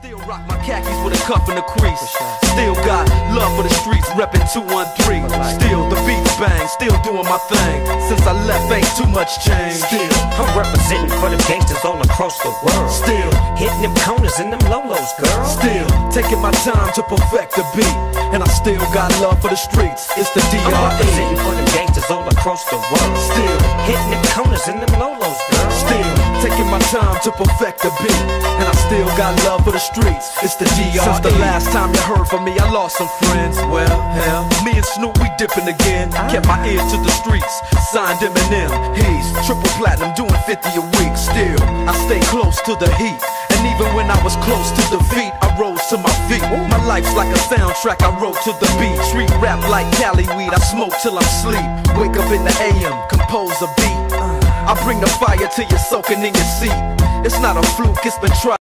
Still rock my khakis with a cuff and a crease. Still got love for the streets, reppin' 213. Still the beats bang, still doing my thing. Since I left, ain't too much change. Still, I'm representing for the gangsters all across the world. Still, hitting them corners and them lolos, girl. Still, taking my time to perfect the beat. And I still got love for the streets. It's the DRE. I'm representing for the gangsters all across the world. Still, hitting them corners and them lolos, girl. Still, taking my time to perfect the beat. And I still got love for the streets. It's the DRE. Since the last time you heard from me, I lost some friends. Well, hell, me and Snoop, we dipping again. Kept my ear to the streets, signed Eminem. He's triple platinum, doing 50 a week. Still, I stay close to the heat. And even when I was close to defeat, I rose to my feet. My life's like a soundtrack I wrote to the beat. Street rap like Cali weed, I smoke till I'm sleep. Wake up in the AM, compose a beat. I bring the fire till you're soaking in your seat. It's not a fluke, it's been tried.